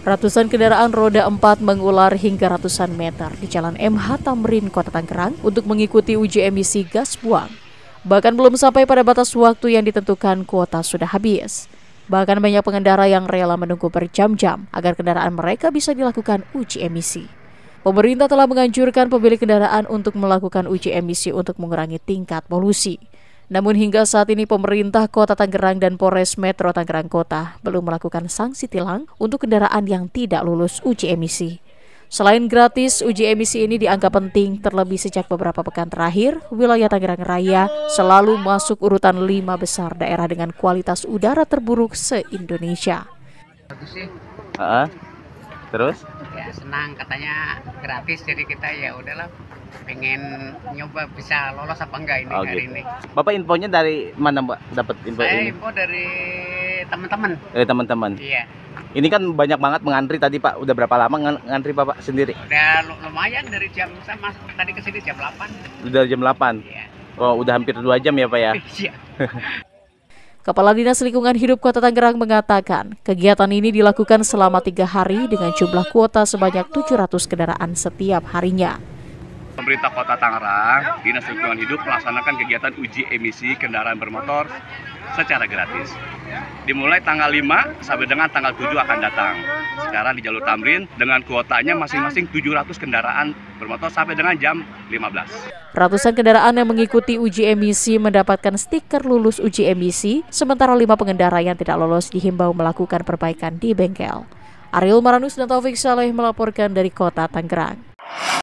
Ratusan kendaraan roda 4 mengular hingga ratusan meter di Jalan MH Tamrin, Kota Tangerang untuk mengikuti uji emisi gas buang. Bahkan belum sampai pada batas waktu yang ditentukan, kuota sudah habis. Bahkan banyak pengendara yang rela menunggu berjam-jam agar kendaraan mereka bisa dilakukan uji emisi. Pemerintah telah menganjurkan pemilik kendaraan untuk melakukan uji emisi untuk mengurangi tingkat polusi. Namun hingga saat ini pemerintah Kota Tangerang dan Polres Metro Tangerang Kota belum melakukan sanksi tilang untuk kendaraan yang tidak lulus uji emisi. Selain gratis, uji emisi ini dianggap penting terlebih sejak beberapa pekan terakhir, wilayah Tangerang Raya selalu masuk urutan 5 besar daerah dengan kualitas udara terburuk se-Indonesia. Terus? Ya senang, katanya gratis, jadi kita ya udahlah pengen nyoba bisa lolos apa enggak ini hari ini. Bapak infonya dari mana, Mbak? Dapat info Saya ini? info dari teman-teman. Teman-teman. Iya. Ini kan banyak banget mengantri tadi, Pak. Udah berapa lama ngantri Bapak sendiri? Udah lumayan dari jam sama tadi ke sini jam 8. Udah jam 8. Iya. Oh, udah hampir 2 jam ya, Pak ya? Iya. Kepala Dinas Lingkungan Hidup Kota Tangerang mengatakan, kegiatan ini dilakukan selama 3 hari dengan jumlah kuota sebanyak 700 kendaraan setiap harinya. Pemerintah Kota Tangerang, Dinas Lingkungan Hidup melaksanakan kegiatan uji emisi kendaraan bermotor secara gratis. Dimulai tanggal 5 sampai dengan tanggal 7 akan datang. Sekarang di jalur Tamrin dengan kuotanya masing-masing 700 kendaraan bermotor sampai dengan jam 15. Ratusan kendaraan yang mengikuti uji emisi mendapatkan stiker lulus uji emisi, sementara 5 pengendara yang tidak lolos dihimbau melakukan perbaikan di bengkel. Ariel Maranus dan Taufik Saleh melaporkan dari Kota Tangerang.